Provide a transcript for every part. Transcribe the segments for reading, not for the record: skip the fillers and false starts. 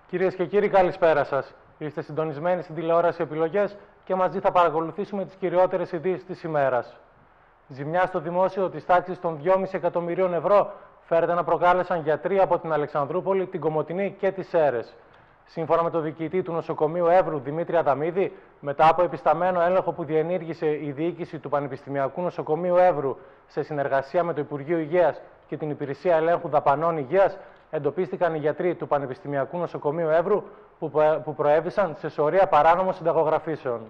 Κυρίες και κύριοι, καλησπέρα σας. Είστε συντονισμένοι στην τηλεόραση Επιλογές και μαζί θα παρακολουθήσουμε τις κυριότερες ειδήσεις της ημέρας. Ζημιά στο δημόσιο της τάξης των 2,5 εκατομμυρίων ευρώ φέρεται να προκάλεσαν γιατροί από την Αλεξανδρούπολη, την Κομοτηνή και τις Σέρρες. Σύμφωνα με τον διοικητή του νοσοκομείου Εύρου, Δημήτρη Αδαμίδη, μετά από επισταμμένο έλεγχο που διενήργησε η διοίκηση του Πανεπιστημιακού Νοσοκομείου Εύρου σε συνεργασία με το Υπουργείο Υγείας και την Υπηρεσία Ελέγχου Δαπανών Υγείας, εντοπίστηκαν οι γιατροί του Πανεπιστημιακού Νοσοκομείου Εύρου που προέβησαν σε σωρία παράνομων συνταγογραφήσεων.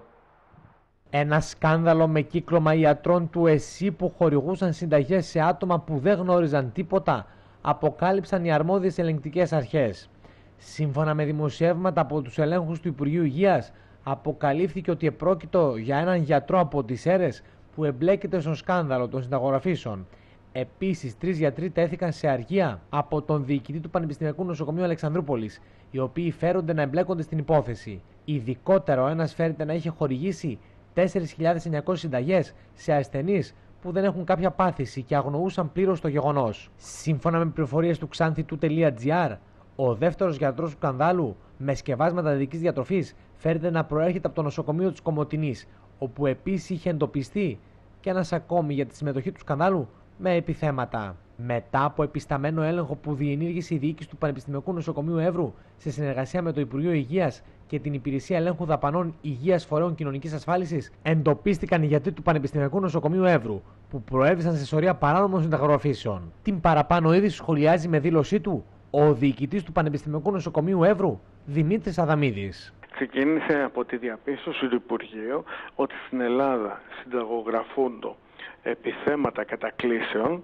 Ένα σκάνδαλο με κύκλωμα ιατρών του ΕΣΥ που χορηγούσαν συνταγές σε άτομα που δεν γνώριζαν τίποτα, αποκάλυψαν οι αρμόδιες ελεγκτικές αρχές. Σύμφωνα με δημοσιεύματα από τους ελέγχους του Υπουργείου Υγείας, αποκαλύφθηκε ότι επρόκειτο για έναν γιατρό από τις Σέρρες που εμπλέκεται στο σκάνδαλο των συνταγογραφήσεων. Επίσης, 3 γιατροί τέθηκαν σε αργία από τον διοικητή του Πανεπιστημιακού Νοσοκομείου Αλεξανδρούπολης, οι οποίοι φέρονται να εμπλέκονται στην υπόθεση. Ειδικότερα, ο ένας φέρεται να είχε χορηγήσει 4.900 συνταγές σε ασθενείς που δεν έχουν κάποια πάθηση και αγνοούσαν πλήρως το γεγονός. Σύμφωνα με πληροφορίες του xanthi2.gr, ο δεύτερος γιατρός του σκανδάλου με σκευάσματα δυτικής διατροφής φέρεται να προέρχεται από το νοσοκομείο της Κομοτηνής, όπου επίσης είχε εντοπιστεί και ένας ακόμη για τη συμμετοχή του σκανδάλου με επιθέματα. Μετά από επισταμένο έλεγχο που διενήργησε η διοίκηση του Πανεπιστημιακού Νοσοκομείου Εύρου σε συνεργασία με το Υπουργείο Υγείας και την Υπηρεσία Ελέγχου Δαπανών Υγείας Φορέων Κοινωνικής Ασφάλισης, εντοπίστηκαν οι γιατροί του Πανεπιστημιακού Νοσοκομείου Εύρου που προέβησαν σε σωρία παράνομων συνταγογραφήσεων. Την παραπάνω είδηση σχολιάζει με δήλωσή του ο διοικητής του Πανεπιστημιακού Νοσοκομείου Εύρου, Δημήτρης Αδαμίδης. Ξεκίνησε από τη διαπίστωση του Υπουργείου ότι στην Ελλάδα συνταγογραφούνται επιθέματα κατακλήσεων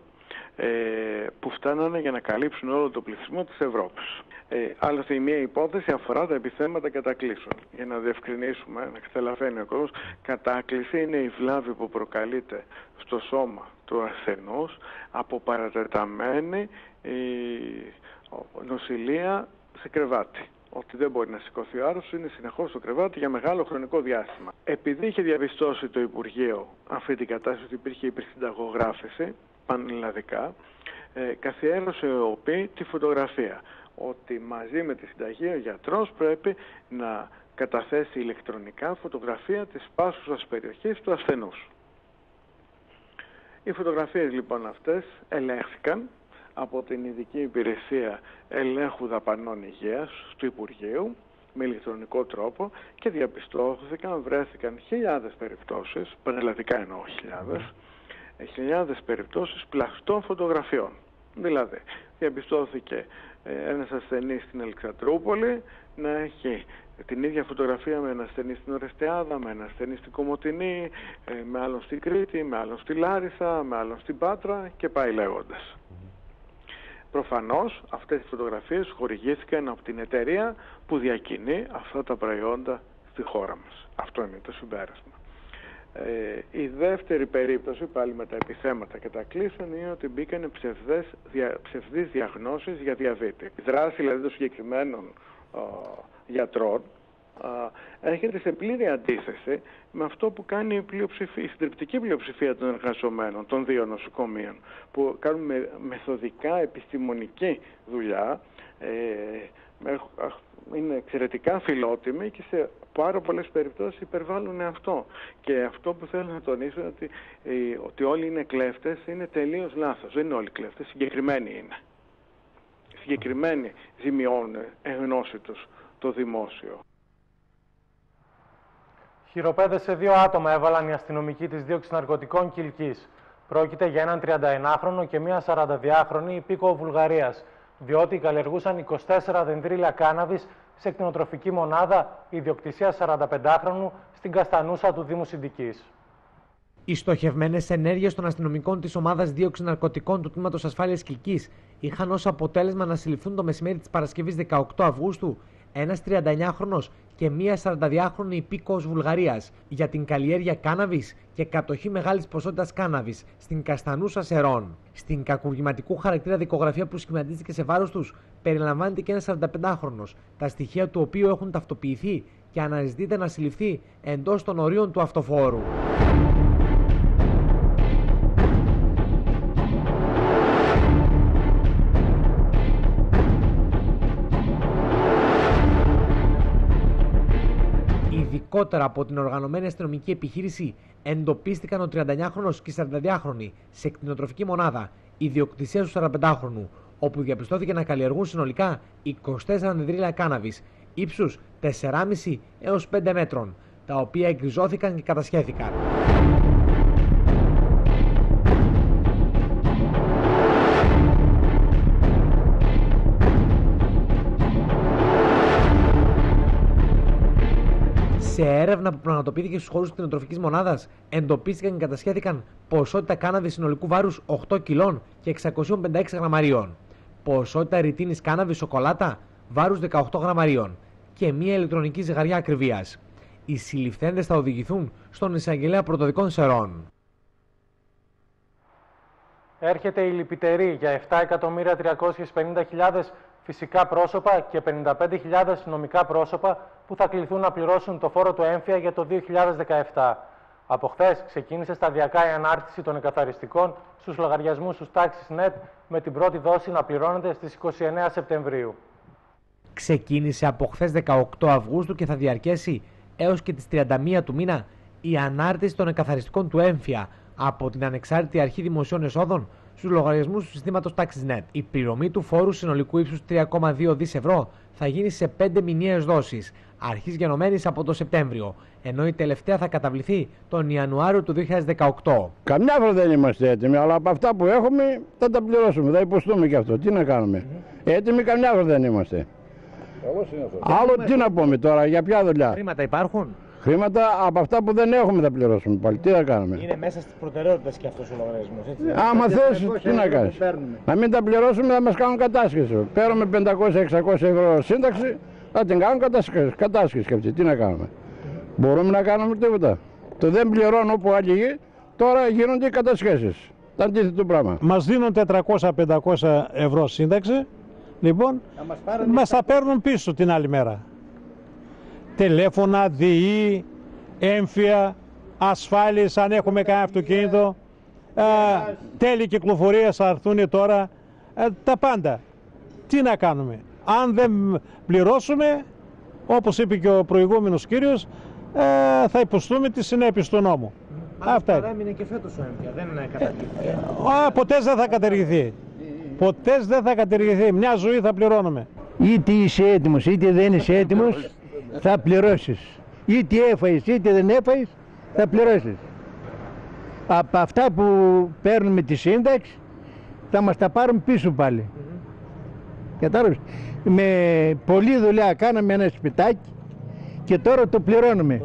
που φτάνανε για να καλύψουν όλο το πληθυσμό της Ευρώπης. Άλλωστε η μία υπόθεση αφορά τα επιθέματα κατακλήσεων. Για να διευκρινίσουμε, να καταλαβαίνει ο κόσμος, κατάκληση είναι η βλάβη που προκαλείται στο σώμα του ασθενούς από παρατεταμένη νοσηλεία σε κρεβάτι. Ότι δεν μπορεί να σηκωθεί ο άρρωστος, είναι συνεχώς στο κρεβάτι για μεγάλο χρονικό διάστημα. Επειδή είχε διαπιστώσει το Υπουργείο αυτή την κατάσταση ότι υπήρχε υπερσυνταγογράφηση πανελλαδικά, καθιέρωσε ο ΟΠΗ τη φωτογραφία. Ότι μαζί με τη συνταγή ο γιατρός πρέπει να καταθέσει ηλεκτρονικά φωτογραφία της πάσουσας περιοχής του ασθενούς. Οι φωτογραφίες λοιπόν αυτές ελέγχθηκαν από την Ειδική Υπηρεσία Ελέγχου Δαπανών Υγείας του Υπουργείου με ηλεκτρονικό τρόπο και διαπιστώθηκαν, βρέθηκαν χιλιάδες περιπτώσεις, πανελλαδικά εννοώ χιλιάδες περιπτώσεις πλαστών φωτογραφιών. Δηλαδή, διαπιστώθηκε ένας ασθενής στην Αλεξανδρούπολη να έχει την ίδια φωτογραφία με έναν ασθενή στην Ορεστιάδα, με έναν ασθενή στην Κομοτηνή, με άλλον στην Κρήτη, με άλλον στη Λάρισα, με άλλον στην Πάτρα και πάει λέγοντας. Προφανώς αυτές οι φωτογραφίες χορηγήθηκαν από την εταιρεία που διακινεί αυτά τα προϊόντα στη χώρα μας. Αυτό είναι το συμπέρασμα. Η δεύτερη περίπτωση, πάλι με τα επιθέματα κατακλήσεων, είναι ότι μπήκαν ψευδείς διαγνώσεις για διαβήτη. Η δράση δηλαδή των συγκεκριμένων γιατρών έρχεται σε πλήρη αντίθεση με αυτό που κάνει η συντριπτική πλειοψηφία των εργαζομένων των δύο νοσοκομείων, που κάνουν μεθοδικά επιστημονική δουλειά, είναι εξαιρετικά φιλότιμοι και σε πάρα πολλές περιπτώσεις υπερβάλλουν αυτό. Και αυτό που θέλω να τονίσω είναι ότι όλοι είναι κλέφτες, είναι τελείως λάθος. Δεν είναι όλοι κλέφτες, συγκεκριμένοι είναι. Συγκεκριμένοι ζημιώνουν εγνώσιτος το δημόσιο. Χειροπέδες σε 2 άτομα έβαλαν οι αστυνομικοί της δίωξης ναρκωτικών Κιλκής. Πρόκειται για έναν 31χρονο και μία 42χρονη υπήκοο Βουλγαρίας, διότι καλλιεργούσαν 24 δεντρίλια κάναβης σε κτηνοτροφική μονάδα ιδιοκτησίας 45χρονου στην Καστανούσα του Δήμου Συντικής. Οι στοχευμένες ενέργειες των αστυνομικών της ομάδας δίωξης ναρκωτικών του Τμήματος Ασφάλειας Κιλκής είχαν ως αποτέλεσμα να συλληφθούν το μεσημέρι της Παρασκευής 18 Αυγούστου ένας 39χρονος και μία 42χρονη υπήκοος Βουλγαρίας για την καλλιέργεια κάναβης και κατοχή μεγάλης ποσότητας κάναβης στην Καστανούσα Σερών. Στην κακουργηματικού χαρακτήρα δικογραφία που σχηματίστηκε σε βάρος τους περιλαμβάνεται και ένας 45χρονος, τα στοιχεία του οποίου έχουν ταυτοποιηθεί και αναζητείται να συλληφθεί εντός των ορίων του αυτοφόρου. Αργότερα από την οργανωμένη αστυνομική επιχείρηση εντοπίστηκαν ο 39χρονος και η 42χρονη σε κτηνοτροφική μονάδα ιδιοκτησίας του 45χρονου, όπου διαπιστώθηκε να καλλιεργούν συνολικά 24 δεντρίλια κάναβης ύψους 4,5 έως 5 μέτρων, τα οποία εκριζώθηκαν και κατασχέθηκαν. Σε έρευνα που πραγματοποιήθηκε στους χώρους της κτηνοτροφικής μονάδας, εντοπίστηκαν και κατασχέθηκαν ποσότητα κάναβης συνολικού βάρους 8 κιλών και 656 γραμμαρίων, ποσότητα ρητίνης κάναβης σοκολάτα βάρους 18 γραμμαρίων και μία ηλεκτρονική ζυγαριά ακριβίας. Οι συλληφθέντες θα οδηγηθούν στον εισαγγελέα πρωτοδικών Σερών. Έρχεται η λυπητερή για 7.350.000 φυσικά πρόσωπα και 55.000 νομικά πρόσωπα που θα κληθούν να πληρώσουν το φόρο του έμφυα για το 2017. Από χθες ξεκίνησε σταδιακά η ανάρτηση των εκαθαριστικών στους λογαριασμούς του TaxisNet, με την πρώτη δόση να πληρώνεται στις 29 Σεπτεμβρίου. Ξεκίνησε από χθες 18 Αυγούστου και θα διαρκέσει έως και τις 31 του μήνα η ανάρτηση των εκαθαριστικών του έμφυα από την Ανεξάρτητη Αρχή Δημοσίων Εσόδων στους λογαριασμούς του συστήματος TaxisNet. Η πληρωμή του φόρου συνολικού ύψους 3,2 δις ευρώ θα γίνει σε 5 μηνιαίες δόσεις, αρχής γενομένης από το Σεπτέμβριο, ενώ η τελευταία θα καταβληθεί τον Ιανουάριο του 2018. Καμιά φορά δεν είμαστε έτοιμοι, αλλά από αυτά που έχουμε θα τα πληρώσουμε, θα υποστούμε και αυτό. Τι να κάνουμε. Έτοιμοι καμιά φορά δεν είμαστε. Άλλο τι να πούμε τώρα, για ποια δουλειά. Χρήματα υπάρχουν? Χρήματα από αυτά που δεν έχουμε θα πληρώσουμε πάλι. Τι θα κάνουμε. Είναι μέσα στις προτεραιότητες και αυτός ο λογαριασμός, έτσι. Άμα θες, τι να κάνεις. Να μην τα πληρώσουμε, θα μας κάνουν κατάσχεση. Παίρνουμε 500-600 ευρώ σύνταξη, θα την κάνουν κατάσχεση και αυτή. Τι να κάνουμε. Μπορούμε να κάνουμε τίποτα. Το δεν πληρώνω που άλλοι, τώρα γίνονται οι κατασχέσεις. Τα αντίθετο πράγμα. Μας δίνουν 400-500 ευρώ σύνταξη, λοιπόν, μας τα παίρνουν πίσω την άλλη μέρα. Τηλέφωνα, ΔΕΗ, έμφυα, ασφάλειες αν έχουμε κανένα αυτοκίνητο, τέλη κυκλοφορίας θα έρθουν τώρα, τα πάντα. Τι να κάνουμε. Αν δεν πληρώσουμε, όπως είπε και ο προηγούμενος κύριος, θα υποστούμε τις συνέπειες του νόμου. Αυτά είναι. Έμεινε και φέτος ο έμφυα, δεν είναι καταργηθεί. Ποτέ δεν θα καταργηθεί. Ποτέ δεν θα καταργηθεί. Μια ζωή θα πληρώνουμε. Είτε είσαι έτοιμος είτε δεν είσαι έτοιμος, θα πληρώσεις. Είτε έφαγες είτε δεν έφαγες, θα πληρώσεις. Από αυτά που παίρνουμε τη σύνταξη θα μας τα πάρουν πίσω πάλι. Κατάλαβες. Με πολλή δουλειά κάναμε ένα σπιτάκι και τώρα το πληρώνουμε.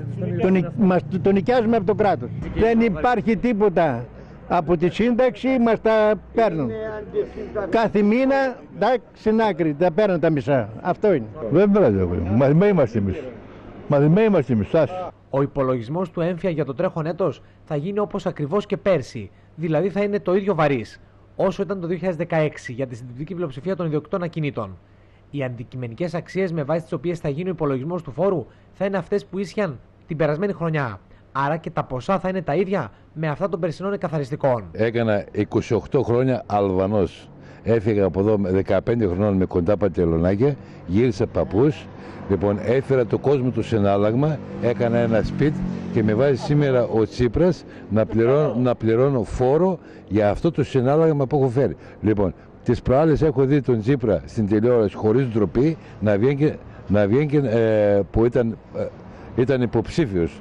Το νοικιάζουμε από το κράτος. Δεν υπάρχει τίποτα. Από τη σύνταξη μας τα παίρνουν. Κάθε μήνα, στην άκρη, τα παίρνουν τα μισά. Αυτό είναι. Δεν πρέπει. Μαθημένοι είμαστε εμείς. Μαθημένοι είμαστε εμείς. Ο υπολογισμός του έμφυα για το τρέχον έτος θα γίνει όπως ακριβώς και πέρσι. Δηλαδή θα είναι το ίδιο βαρύς όσο ήταν το 2016 για τη συντριπτική πλειοψηφία των ιδιοκτητών ακινήτων. Οι αντικειμενικές αξίες με βάση τις οποίες θα γίνει ο υπολογισμός του φόρου θα είναι αυτές που ίσχυαν την περασμένη χρονιά. Άρα και τα ποσά θα είναι τα ίδια με αυτά των περσινών εκαθαριστικών. Έκανα 28 χρόνια Αλβανός. Έφυγα από εδώ με 15 χρονών με κοντά πατελονάκια, γύρισα παππούς. Λοιπόν, έφερα το κόσμο του συνάλλαγμα, έκανα ένα σπίτι και με βάζει σήμερα ο Τσίπρας να πληρώνω φόρο για αυτό το συνάλλαγμα που έχω φέρει. Λοιπόν, τις προάλλες έχω δει τον Τσίπρα στην τηλεόραση χωρίς ντροπή να βγαίνει που ήταν υποψήφιος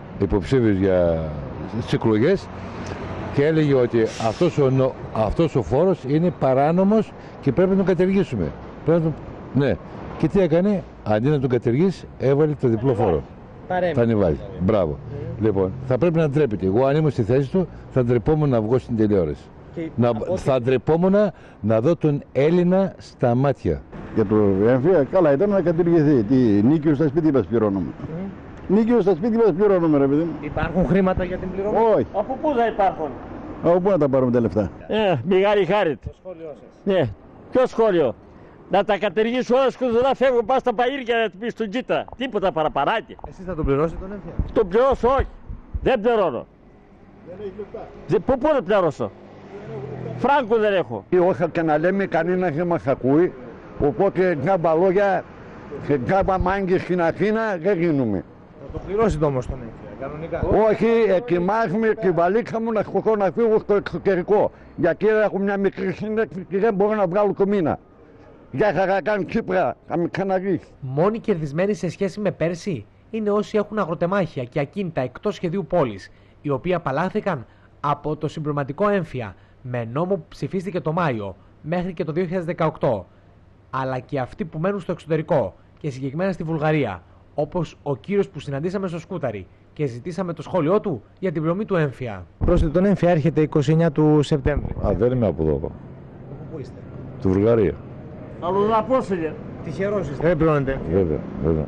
για τις εκλογές και έλεγε ότι αυτός ο φόρος είναι παράνομος και πρέπει να τον κατεργήσουμε. Ναι. Και τι έκανε, αντί να τον κατεργήσει, έβαλε το διπλό φόρο. Θα ανεβάζει. Μπράβο. Λοιπόν, θα πρέπει να ντρέπεται. Εγώ αν ήμουν στη θέση του, θα ντρεπόμουν να βγω στην τηλεόραση. Θα ντρεπόμουν να δω τον Έλληνα στα μάτια. Για το έμφυα, καλά ήταν να κατηργηθεί. Τι νίκιο στα σπίτια μας πληρώνουμε. Νίκιο στα σπίτια μας πληρώνουμε, ρε παιδί μου. Υπάρχουν χρήματα για την πληρωμή? Όχι. Από πού θα υπάρχουν? Από πού να τα πάρουμε τα λεφτά. Μεγάλη χάρη. Το σχόλιο σας. Ναι. Ποιο σχόλιο? Να τα κατεργήσει όλα και δεν θα φεύγουν πας στα παΐρια να την πεις στον Τζίτρα. Τίποτα παραπαράκι. Εσείς θα τον πληρώσετε τον έμφυα? Τον πληρώσω, όχι. Δεν πληρώνω. Δεν έχει λεφτά. Πού δεν πληρώσω? Φράγκο δεν έχω. Όχι και να λέμε κανένα δεν μας ακούει. Οπότε κάμπα λόγια και κάμπα μάγκες στην Αθήνα δεν γίνουμε. Θα το πληρώσετε όμως τον έμφυα, κανονικά. Όχι, ετοιμάζουμε τη βαλίτσα μου να φύγω στο εξωτερικό. Γιατί έχω μια μικρή σύνταξη και δεν μπορώ να βγάλω το μήνα. Γεια χαρά, κάνει Κύπρα, θα με ξαναδεί. Μόνοι κερδισμένοι σε σχέση με πέρσι είναι όσοι έχουν αγροτεμάχια και ακίνητα εκτός σχεδίου πόλης, οι οποίοι απαλλάχθηκαν από το συμπληρωματικό έμφυα με νόμο που ψηφίστηκε το Μάιο μέχρι και το 2018, αλλά και αυτοί που μένουν στο εξωτερικό και συγκεκριμένα στη Βουλγαρία, όπως ο κύριος που συναντήσαμε στο Σκούταρι και ζητήσαμε το σχόλιο του για την πληρωμή του έμφυα. Πρόσθετο τον έμφυα έρχεται 29 του Σεπτέμβρη. Α, δεν είμαι από εδώ. Πού είστε? Του Βουλγαρία. Αλλά να πρόσφυγε. Τυχερός είστε, δεν πληρώνετε. Βέβαια, βέβαια.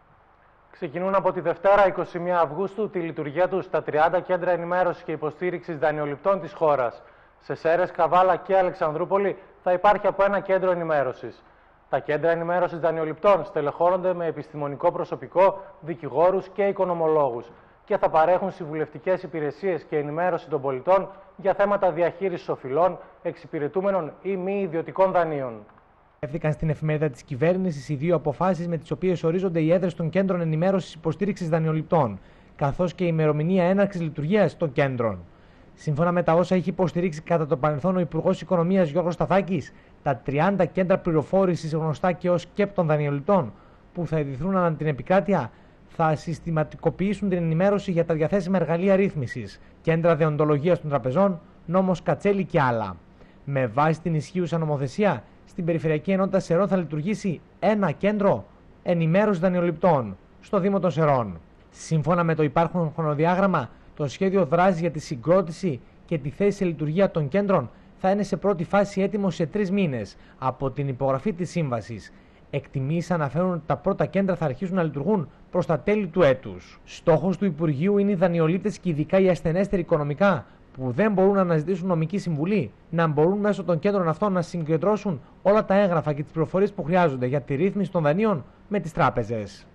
Ξεκινούν από τη Δευτέρα 21 Αυγούστου τη λειτουργία τους στα 30 κέντρα ενημέρωσης και υποστήριξης δανειοληπτών της χώρας. Σε Σέρρες, Καβάλα και Αλεξανδρούπολη θα υπάρχει από ένα κέντρο ενημέρωσης. Τα κέντρα ενημέρωσης δανειοληπτών στελεχώνονται με επιστημονικό προσωπικό, δικηγόρους και οικονομολόγους και θα παρέχουν συμβουλευτικές υπηρεσίες και ενημέρωση των πολιτών για θέματα διαχείρισης οφειλών, εξυπηρετούμενων ή μη ιδιωτικών δανείων. Έφθηκαν στην εφημερίδα της κυβέρνησης οι δύο αποφάσεις με τις οποίες ορίζονται οι έδρες των κέντρων ενημέρωσης υποστήριξης δανειοληπτών, καθώς και η ημερομηνία έναρξης λειτουργίας των κέντρων. Σύμφωνα με τα όσα έχει υποστηρίξει κατά το παρελθόν ο Υπουργός Οικονομίας Γιώργος Σταθάκης, τα 30 κέντρα πληροφόρησης γνωστά και ως ΚΕΠ των δανειοληπτών που θα ιδρυθούν ανά την επικράτεια θα συστηματικοποιήσουν την ενημέρωση για τα διαθέσιμα εργαλεία ρύθμισης, κέντρα δεοντολογίας των τραπεζών, νόμος Κατσέλη και άλλα. Με βάση την ισχύουσα νομοθεσία, στην Περιφερειακή Ενότητα Σερών θα λειτουργήσει ένα κέντρο ενημέρωση δανειοληπτών στο Δήμο των Σερών. Σύμφωνα με το υπάρχον χρονοδιάγραμμα, το σχέδιο δράσης για τη συγκρότηση και τη θέση σε λειτουργία των κέντρων θα είναι σε πρώτη φάση έτοιμο σε 3 μήνες από την υπογραφή της σύμβασης. Εκτιμήσεις αναφέρουν ότι τα πρώτα κέντρα θα αρχίσουν να λειτουργούν προς τα τέλη του έτους. Στόχος του Υπουργείου είναι οι δανειολήπτες και ειδικά οι ασθενέστεροι οικονομικά που δεν μπορούν να αναζητήσουν νομική συμβουλή να μπορούν μέσω των κέντρων αυτών να συγκεντρώσουν όλα τα έγγραφα και τις πληροφορίες που χρειάζονται για τη ρύθμιση των δανείων με τις τράπεζες.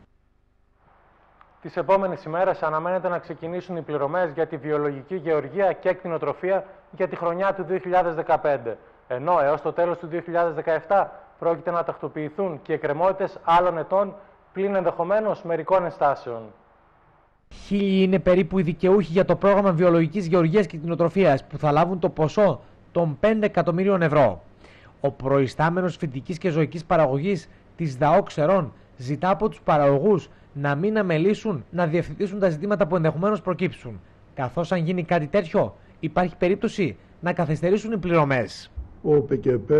Τις επόμενες ημέρες αναμένεται να ξεκινήσουν οι πληρωμές για τη βιολογική γεωργία και κτηνοτροφία για τη χρονιά του 2015, ενώ έως το τέλος του 2017 πρόκειται να τακτοποιηθούν και εκκρεμότητες άλλων ετών πλην ενδεχομένως μερικών ενστάσεων. 1.000 είναι περίπου οι δικαιούχοι για το πρόγραμμα βιολογικής γεωργίας και κτηνοτροφίας που θα λάβουν το ποσό των 5 εκατομμύριων ευρώ. Ο προϊστάμενος φυτικής και ζωικής παραγωγής της ΔΑΟΚ Σερών ζητά από τους παραγωγούς να μην αμελήσουν να διευθετήσουν τα ζητήματα που ενδεχομένως προκύψουν, καθώς αν γίνει κάτι τέτοιο υπάρχει περίπτωση να καθυστερήσουν οι πληρωμές. Ο ΠΚΠ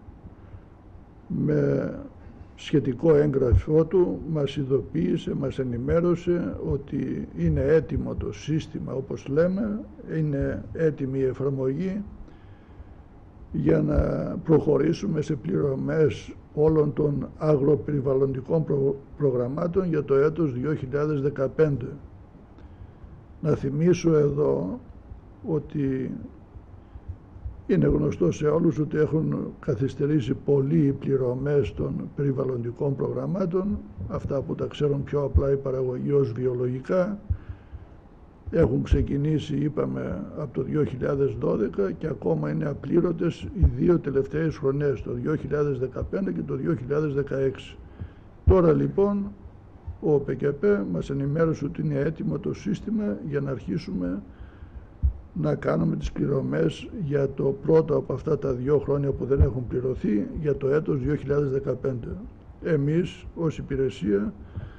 με σχετικό έγγραφό του μας ειδοποίησε, μας ενημέρωσε ότι είναι έτοιμο το σύστημα, όπως λέμε, είναι έτοιμη η εφαρμογή για να προχωρήσουμε σε πληρωμές όλων των αγροπεριβαλλοντικών προγραμμάτων για το έτος 2015. Να θυμίσω εδώ ότι είναι γνωστό σε όλους ότι έχουν καθυστερήσει πολύ οι πληρωμές των περιβαλλοντικών προγραμμάτων, αυτά που τα ξέρουν πιο απλά η παραγωγή ως βιολογικά. Έχουν ξεκινήσει, είπαμε, από το 2012 και ακόμα είναι απλήρωτες οι 2 τελευταίες χρονιές, το 2015 και το 2016. Τώρα λοιπόν ο ΠΚΠ μας ενημέρωσε ότι είναι έτοιμο το σύστημα για να αρχίσουμε να κάνουμε τις πληρωμές για το πρώτο από αυτά τα 2 χρόνια που δεν έχουν πληρωθεί για το έτος 2015. Εμείς ως υπηρεσία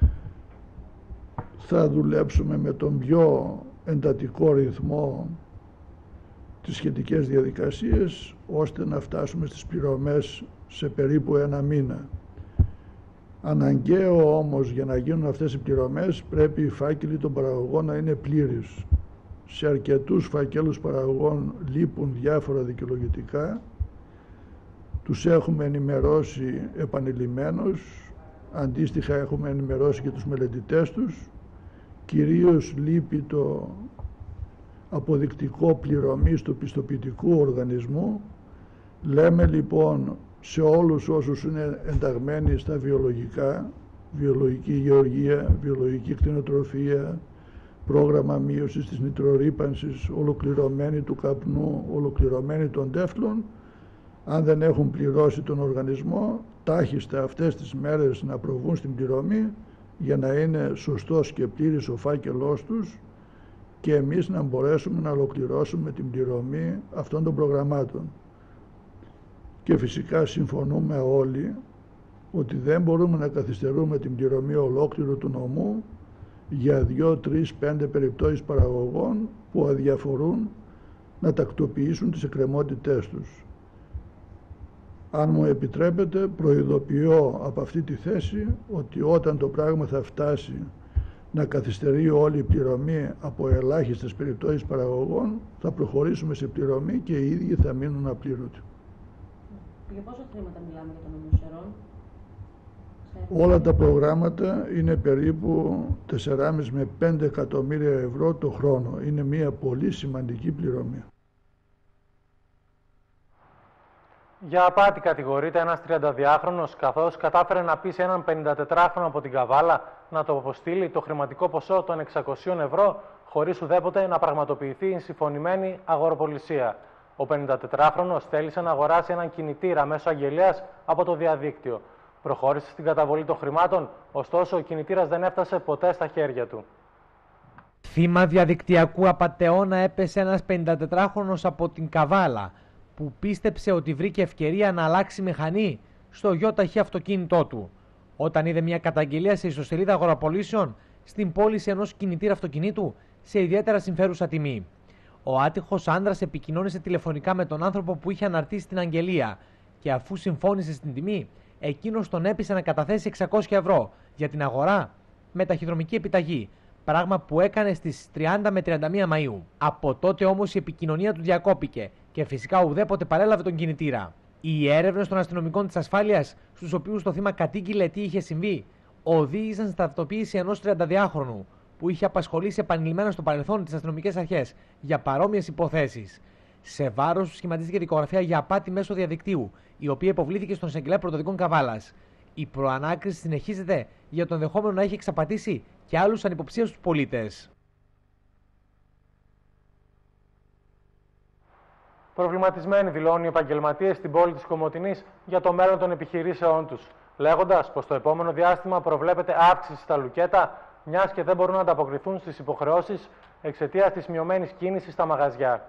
θα δουλέψουμε με τον πιο εντατικό ρυθμό τις σχετικές διαδικασίες ώστε να φτάσουμε στις πληρωμές σε περίπου 1 μήνα. Αναγκαίο όμως για να γίνουν αυτές οι πληρωμές πρέπει οι φάκελοι των παραγωγών να είναι πλήρεις. Σε αρκετούς φακέλους παραγωγών λείπουν διάφορα δικαιολογητικά, τους έχουμε ενημερώσει επανειλημμένως, αντίστοιχα έχουμε ενημερώσει και τους μελετητές τους, κυρίως λείπει το αποδεικτικό πληρωμής του πιστοποιητικού οργανισμού. Λέμε λοιπόν σε όλους όσους είναι ενταγμένοι στα βιολογικά, βιολογική γεωργία, βιολογική κτηνοτροφία, πρόγραμμα μείωσης της νητρορύπανσης, ολοκληρωμένη του καπνού, ολοκληρωμένη των τέφλων, αν δεν έχουν πληρώσει τον οργανισμό, τάχιστα αυτές τις μέρες να προβούν στην πληρωμή για να είναι σωστός και πλήρης ο φάκελός τους και εμείς να μπορέσουμε να ολοκληρώσουμε την πληρωμή αυτών των προγραμμάτων. Και φυσικά συμφωνούμε όλοι ότι δεν μπορούμε να καθυστερούμε την πληρωμή ολόκληρου του νομού για 2, 3, 5 περιπτώσεις παραγωγών που αδιαφορούν να τακτοποιήσουν τις εκκρεμότητές τους. Αν μου επιτρέπετε, προειδοποιώ από αυτή τη θέση ότι όταν το πράγμα θα φτάσει να καθυστερεί όλη η πληρωμή από ελάχιστες περιπτώσεις παραγωγών, θα προχωρήσουμε σε πληρωμή και οι ίδιοι θα μείνουν απλήρωτοι. Για πόσα χρήματα μιλάμε για τον νομό Σερών? Όλα τα προγράμματα είναι περίπου 4,5 με 5 εκατομμύρια ευρώ το χρόνο. Είναι μια πολύ σημαντική πληρωμή. Για απάτη κατηγορείται ένας 32χρονος, καθώς κατάφερε να πείσει έναν 54χρονο από την Καβάλα να το αποστείλει το χρηματικό ποσό των 600 ευρώ, χωρίς ουδέποτε να πραγματοποιηθεί η συμφωνημένη αγοροπολισία. Ο 54χρονος θέλησε να αγοράσει έναν κινητήρα μέσω αγγελίας από το διαδίκτυο. Προχώρησε στην καταβολή των χρημάτων, ωστόσο ο κινητήρας δεν έφτασε ποτέ στα χέρια του. Θύμα διαδικτυακού απατεώνα έπεσε ένας 54χρονος από την Καβάλα, που πίστεψε ότι βρήκε ευκαιρία να αλλάξει μηχανή στο ΙΟΤΑΧΗ αυτοκίνητό του, όταν είδε μια καταγγελία σε ιστοσελίδα αγοραπολίσεων στην πώληση ενός κινητήρα αυτοκινήτου σε ιδιαίτερα συμφέρουσα τιμή. Ο άτυχος άνδρας επικοινώνησε τηλεφωνικά με τον άνθρωπο που είχε αναρτήσει την αγγελία και αφού συμφώνησε στην τιμή, εκείνος τον έπεισε να καταθέσει 600 ευρώ για την αγορά με ταχυδρομική επιταγή, πράγμα που έκανε στις 30 με 31 Μαΐου. Από τότε όμως η επικοινωνία του διακόπηκε και φυσικά ουδέποτε παρέλαβε τον κινητήρα. Οι έρευνες των αστυνομικών της ασφάλειας, στους οποίους το θύμα κατήγγειλε τι είχε συμβεί, οδήγησαν στην ταυτοποίηση ενός 32χρονου που είχε απασχολήσει επανειλημμένα στο παρελθόν τις αστυνομικές αρχές για παρόμοιες υποθέσεις. Σε βάρος του σχηματίστηκε δικογραφία για απάτη μέσω διαδικτύου, η οποία υποβλήθηκε στον εισαγγελέα πρωτοδικών Καβάλας. Η προανάκριση συνεχίζεται για το ενδεχόμενο να έχει εξαπατήσει και άλλους ανυποψίαστους πολίτες. Προβληματισμένοι δηλώνουν οι επαγγελματίες στην πόλη της Κομοτηνής για το μέλλον των επιχειρήσεών τους, λέγοντας πως το επόμενο διάστημα προβλέπεται αύξηση στα λουκέτα, μιας και δεν μπορούν να ανταποκριθούν στις υποχρεώσεις εξαιτίας της μειωμένης κίνησης στα μαγαζιά.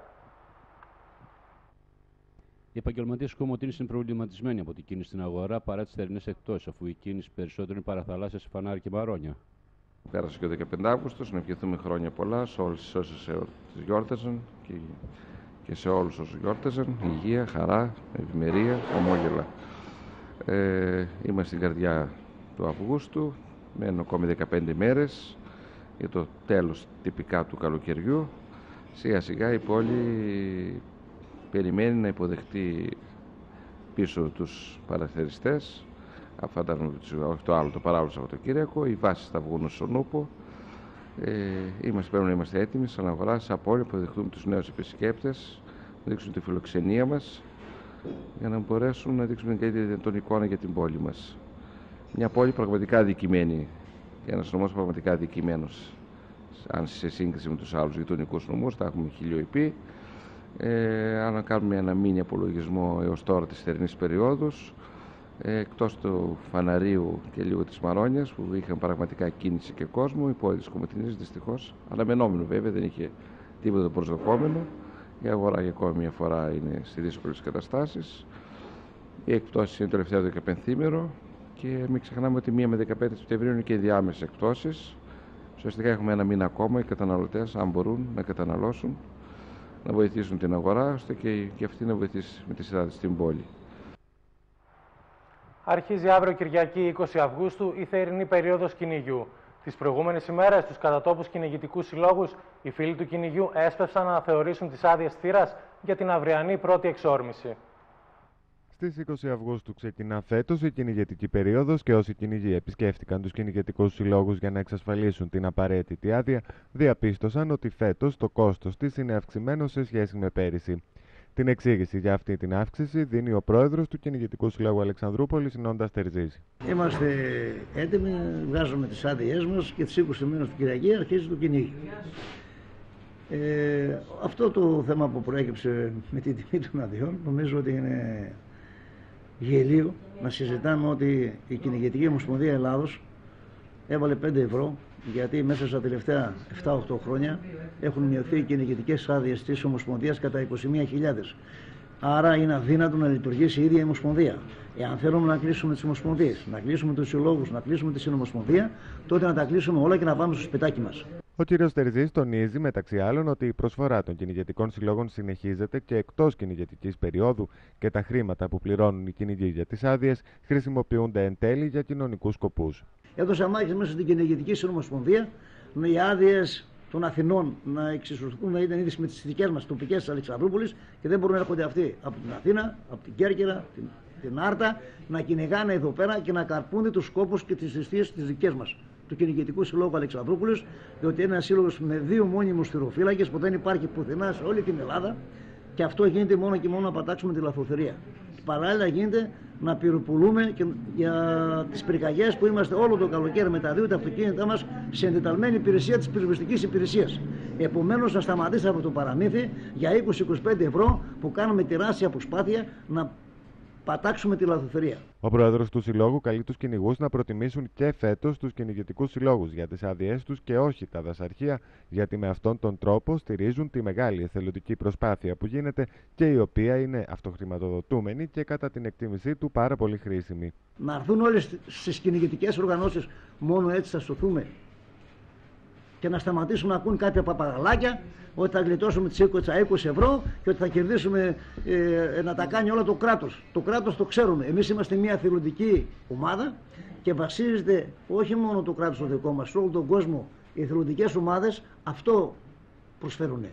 Οι επαγγελματίες της Κομοτηνής είναι προβληματισμένοι από την κίνηση στην αγορά παρά τις θερινές εκτόσεις, αφού η κίνηση περισσότερο είναι παραθαλάσσια σε φανάρι και μαρόνια. Πέρασε και ο 15 Αύγουστος, να ευχηθούμε χρόνια πολλά σε όλες όσες γιόρταζαν και σε όλους όσους γιόρταζαν. Υγεία, χαρά, ευημερία, ομόγελα. Είμαστε στην καρδιά του Αυγούστου, μένουν ακόμη 15 μέρες για το τέλος τυπικά του καλοκαιριού. Σιγά σιγά η πόλη περιμένει να υποδεχτεί πίσω τους παραθεριστές. Φαντάζομαι το άλλο, το παράλληλο Σαββατοκύριακο. Οι βάσεις θα βγουν στον Ούπο. Πρέπει να είμαστε έτοιμοι σαν αγορά, σαν πόλη, που δεχτούμε τους νέους επισκέπτες, να δείξουν τη φιλοξενία μας, για να μπορέσουν να δείξουν την εικόνα για την πόλη μας. Μια πόλη πραγματικά αδικημένη, και ένας νομός πραγματικά αδικημένος, αν σε σύγκριση με τους άλλους γειτονικούς νομούς, θα έχουμε χιλιοϊπή. Αν κάνουμε ένα μίνι απολογισμό έως τώρα της θερινής περίοδους, εκτός του φαναρίου και λίγο της Μαρόνιας, που είχαν πραγματικά κίνηση και κόσμο, η πόλη της Κομοτηνής δυστυχώς, αναμενόμενο βέβαια, δεν είχε τίποτα προσδοκόμενο. Η αγορά για ακόμη μια φορά είναι σε δύσκολες καταστάσεις. Οι εκπτώσεις είναι το τελευταίο δεκαπενθήμερο και μην ξεχνάμε ότι 1 με 15 Σεπτεμβρίου είναι και οι διάμεσες εκπτώσεις. Ουσιαστικά έχουμε ένα μήνα ακόμα οι καταναλωτές, αν μπορούν να καταναλώσουν, να βοηθήσουν την αγορά, ώστε και αυτή να βοηθήσει με τη σειρά της στην πόλη. Αρχίζει αύριο Κυριακή 20 Αυγούστου η θερινή περίοδος κυνηγιού. Τις προηγούμενες ημέρες, στους κατατόπους κυνηγητικούς συλλόγους, οι φίλοι του κυνηγιού έσπευσαν να θεωρήσουν τις άδειες θύρας για την αυριανή πρώτη εξόρμηση. Στις 20 Αυγούστου ξεκινά φέτος η κυνηγετική περίοδος και όσοι κυνηγοί επισκέφτηκαν τους κυνηγετικούς συλλόγους για να εξασφαλίσουν την απαραίτητη άδεια, διαπίστωσαν ότι φέτος το κόστος της είναι αυξημένο σε σχέση με πέρυσι. Την εξήγηση για αυτή την αύξηση δίνει ο πρόεδρος του Κυνηγετικού Συλλόγου Αλεξανδρούπολης, Νόντας Τερζής. Είμαστε έτοιμοι, βγάζουμε τις άδειές μας και τις 20 μήνες του Κυριακή αρχίζει το κυνήγι. Αυτό το θέμα που προέκυψε με την τιμή των αδειών, νομίζω ότι είναι γελίο να συζητάμε ότι η Κυνηγετική Ομοσπονδία Ελλάδος έβαλε 5 ευρώ, γιατί μέσα στα τελευταία 7-8 χρόνια έχουν μειωθεί οι κυνηγητικές άδειες της Ομοσπονδίας κατά 21.000. Άρα είναι αδύνατο να λειτουργήσει η ίδια η Ομοσπονδία. Εάν θέλουμε να κλείσουμε τις Ομοσπονδίες, να κλείσουμε τους συλλόγους, να κλείσουμε τη Συνομοσπονδία, τότε να τα κλείσουμε όλα και να πάμε στο σπιτάκι μας. Ο κ. Τερζής τονίζει μεταξύ άλλων ότι η προσφορά των κυνηγετικών συλλόγων συνεχίζεται και εκτός κυνηγετικής περίοδου και τα χρήματα που πληρώνουν οι κυνηγοί για τις άδειες χρησιμοποιούνται εν τέλει για κοινωνικούς σκοπούς. Έδωσα μάχες μέσα στην Κυνηγετική Συνομοσπονδία με οι άδειες των Αθηνών να εξισορροπούν, να ήταν ήδη με τις δικές μας τοπικές της Αλεξανδρούπολης και δεν μπορούν να έρχονται αυτοί από την Αθήνα, από την Κέρκυρα, την Άρτα, να κυνηγάνε εδώ πέρα και να καρπούνται τους σκόπους και τις θυσίες τις δικές μας, του Κυνηγετικού Συλλόγου Αλεξανδρούπολης, διότι είναι ένα σύλλογος με 2 μόνιμους θυροφύλακες που δεν υπάρχει πουθενά σε όλη την Ελλάδα και αυτό γίνεται μόνο και μόνο να πατάξουμε τη λαθροθερία. Παράλληλα γίνεται να πυροπουλούμε και για τις πυρκαγιές που είμαστε όλο το καλοκαίρι με τα 2 τα αυτοκίνητά μας σε εντεταλμένη υπηρεσία της πυροσβεστικής υπηρεσίας. Επομένως να σταματήσει από το παραμύθι για 20-25 ευρώ που κάνουμε τεράστια προσπάθεια να πατάξουμε τη λαθροθερία. Ο πρόεδρος του Συλλόγου καλεί τους κυνηγούς να προτιμήσουν και φέτος τους κυνηγετικούς συλλόγους για τις άδειές τους και όχι τα δασαρχεία, γιατί με αυτόν τον τρόπο στηρίζουν τη μεγάλη εθελοντική προσπάθεια που γίνεται και η οποία είναι αυτοχρηματοδοτούμενη και κατά την εκτίμησή του πάρα πολύ χρήσιμη. Να έρθουν όλες στις κυνηγετικές οργανώσεις, μόνο έτσι θα σωθούμε. Και να σταματήσουμε να ακούν κάποια παπαγαλάκια ότι θα γλιτώσουμε τις 20 ευρώ και ότι θα κερδίσουμε να τα κάνει όλα το κράτος. Το κράτος το ξέρουμε. Εμείς είμαστε μια εθελοντική ομάδα και βασίζεται όχι μόνο το κράτος το δικό μας, σε όλο τον κόσμο οι εθελοντικές ομάδες αυτό προσφέρουν.